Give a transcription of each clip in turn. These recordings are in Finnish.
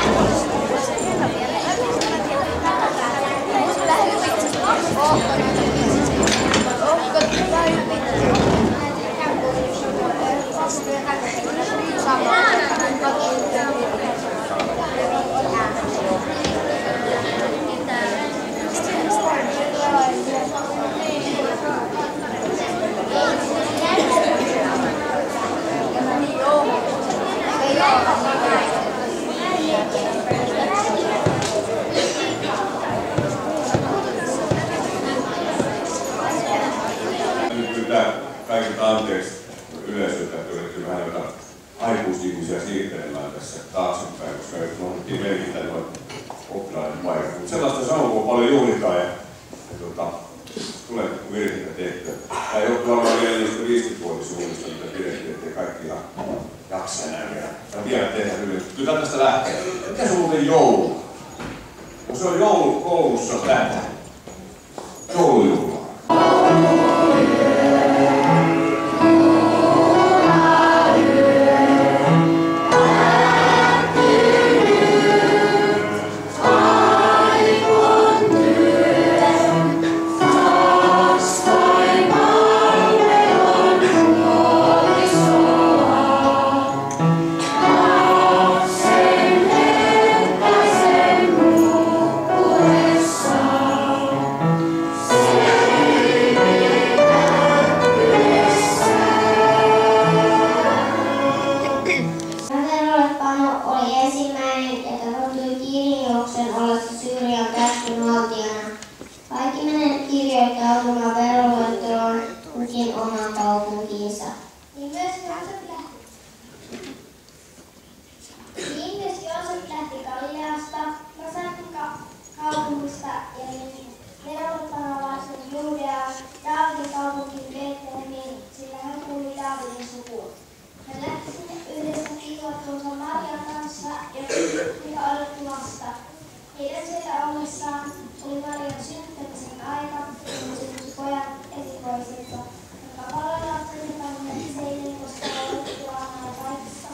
Kaikilta anteeksi yleisöltä, että yritettiin vähän jotain aikuisihmisiä siirtelemään tässä taaksepäin, koska me otettiin merkitä noin oppilaiden paikat. Mutta sellaista sanoo, kun on paljon juhlitaan ja tulee virheitä tehtyä. Tämä johtuu varmaan vielä niistä 50-vuotisjuhlista, mitä pidettiin, ettei kaikki ihan jaksa enää vielä. Tämä vielä tehdä hyvin. Kyllä tästä lähtee. Mikä se on muuten joulu? Kun se on joulu koulussa tätä. Joulujuhlaa. Kirjoittautumaan veroluetteloon kukin omaan kaupunkiinsa. Niin myös Joosef lähti Galileasta, Nasaretin kaupungista ja meni verolepanovaisen Juudeaan, Daavidin kaupunkiin Betlehemiin, sillä hän kuului Daavidin sukuun. Hän lähti sinne yhdessä kiilattuunsa Marian kanssa, joka odotti lasta. Heidän siellä ollessaan oli Marian synnyttämisen aika, kun syntyi pojan esikoisensa, joka paloi lapsen panneet seinille, koska odotti laanaa paikassa.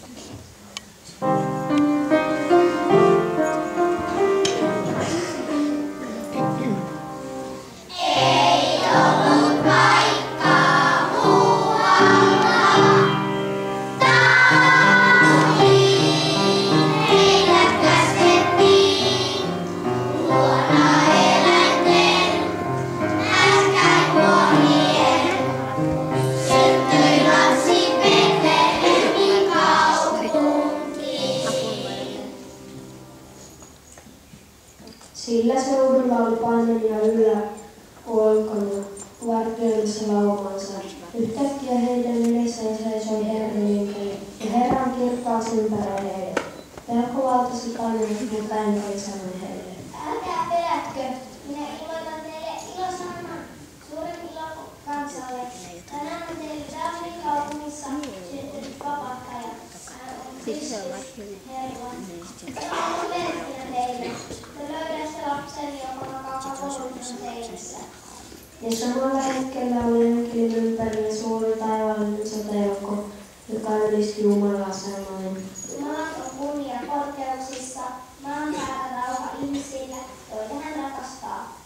Sillä seudulla oli paimenina yläkolkona vartioimassa laumansa. Yhtäkkiä heidän edessään seisoi Herran enkeli, ja Herran kirkkaus ympäröi heidät. Pelko valtasi painanut, mutta enkeli sanoi heille: Älkää pelätkö, minä ilmoitan teille ilosanoman suuren ilon kansalle. Tänään on teille Daavidin kaupungissa syntynyt vapahtaja. Hän on Kristus, Herra. Tämä on merkkinä teille. Te löydätte lapsen, joka makaa kakoulun teidessä. Ja samalla hetkellä oli enkelin ympärillä suuri taivaallinen sotajoukko, joka ylisti Jumalaa sanoen: Jumalan on kunnia korkeuksissa, maan päällä rauha ihmisille, joita hän rakastaa.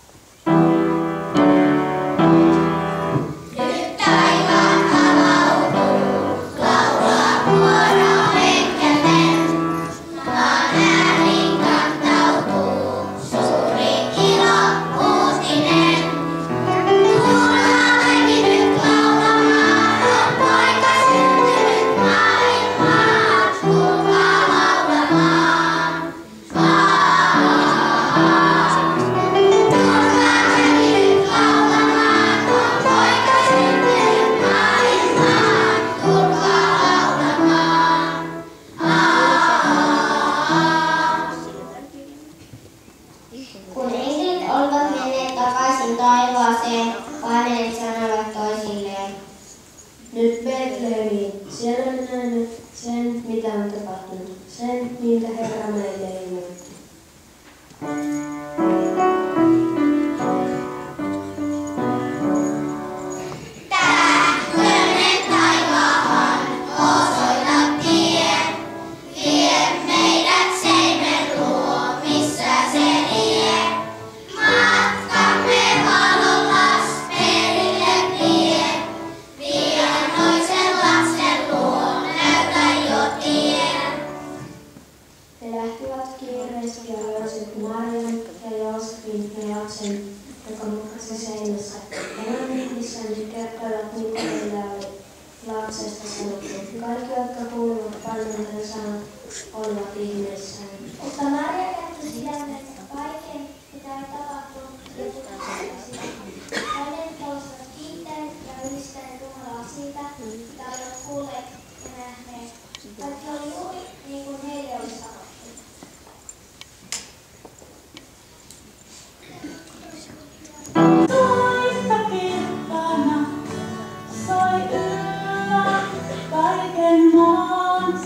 Kun enkelit olivat menneet takaisin taivaaseen, paimenet sanoivat toisilleen: Nyt Betlehemiin, siellä me näemme sen, mitä on tapahtunut, sen, minkä Herra meille ilmoitti. Osoita tie, vie meidät seinään. enemmän, missä ne kertoivat, mitä heillä oli lapsesta sanottu. Kaikki, jotka kuuluvat paimentaan sanat, olivat ihmeissään. Mutta Maria kertoi sydämensä kaiken, mitä oli tapahtunut Jeesuksen. Hänet olisivat kiittäneet ja ylistäneet Jumalaa siitä, mitä olivat kuulleet ja nähneet. Kaikki oli juuri niin kuin heille oli sanottu. Toista kirkkana sai yllä kaiken maan.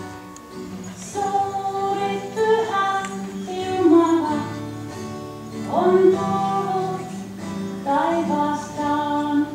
Suuri pyhä Jumala on tullut taivaastaan.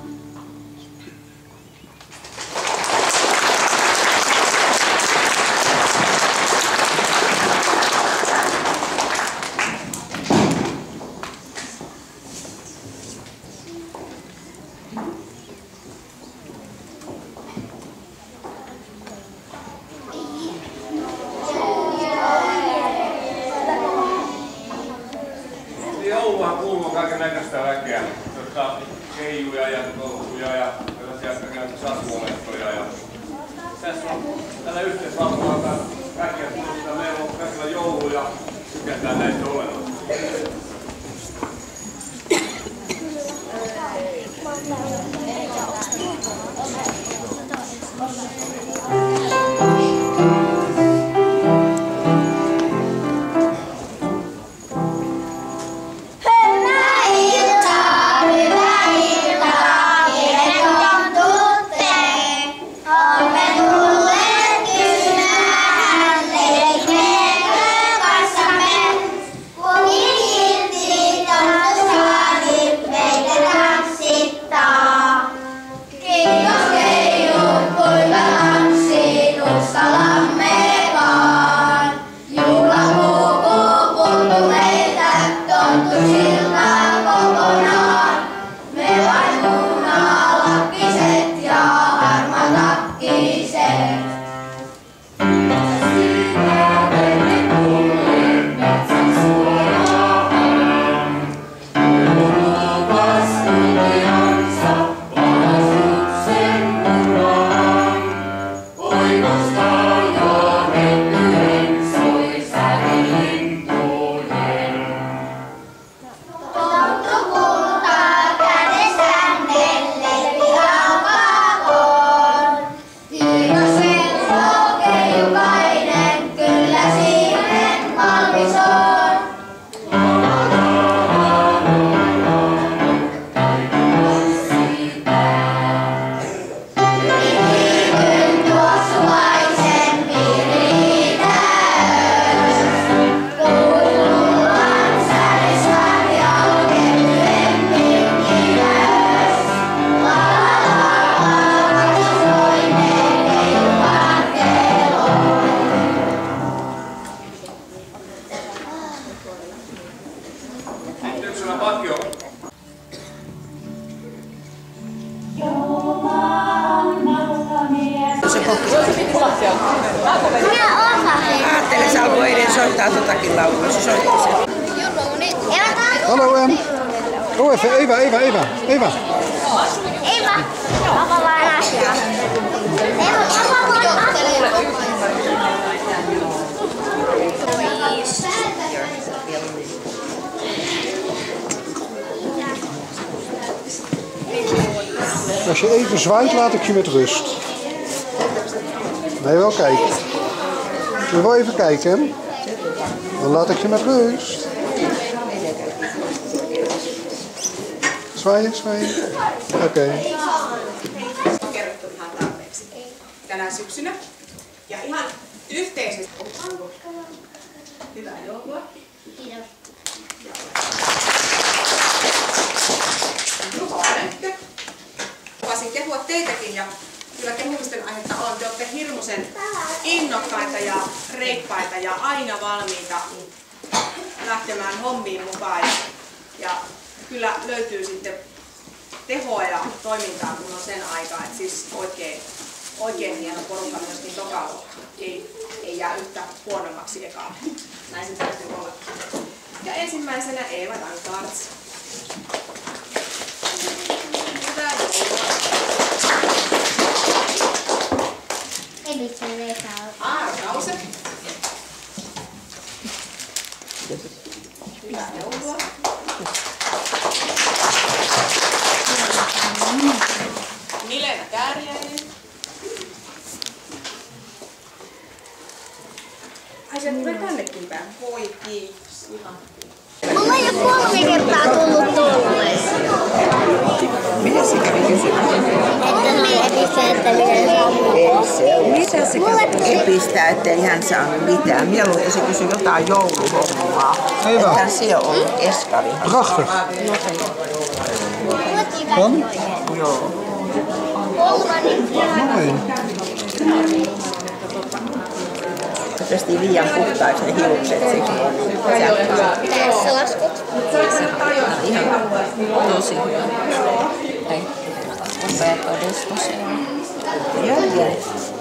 Jouluhan kuuluu kaiken näköistä väkeä, keijuja ja tolkkuja ja sellaisia sasuolettoja. Ja tässä on tällä yhteisvaltaalla väkeä kuulostaa, meillä on kaikilla joulu ja tykätään näistä olennoista. Ajattele, sä alkoi eilen soittaa totakin laulua, se soitti sen. Hallo Em. Oh even, Eva. Eva, papa vaan asiaa. Eva, papa vaan asiaa. Als je even zwaait, laat ik je met rust. Nee, wel kijken. Wil je wel even kijken? Dan laat ik je met rust. Zwaaien. Oké. Kerrottu ihan tarpeeksi tänä syksynä. Ja ihan yhteisesti. Hyvää joulua. Kiitos. Juha Lönkkö. Lupasin kehua teitäkin ja kyllä kehumisten aihetta on. Te olette hirmuisen innokkaita ja reippaita ja aina valmiita lähtemään hommiin mukaan. Ja kyllä löytyy sitten tehoa ja toimintaa, kun on sen aikaa. Et siis oikein hieno porukka myöskin tokalla. Ei jää yhtä huonommaksi ekaan. Näin se täytyy olla. Ja ensimmäisenä Eeva Dankarts. Aarokause. Hyvää joulua. Milena Kääriäinen. Ai se tulee tännekin päin. Voi kiitos. Ihan. Mulla on jo 3 kertaa tullut tolleen. Mitä se kävi kysymään? Mitä se kävi epistää, ettei hän saanut mitään? Mieluummin, että se kysyi jotain jouluhommaa. Hyvä. Että se on ollut eskari. Prachtig. Dan? Joo. Mooi. Se pestiin liian puhtaiksi ne hiukset siksi. Tässä laskut. Ihan tosi hyvä. Ei. Upea todistus. Joo.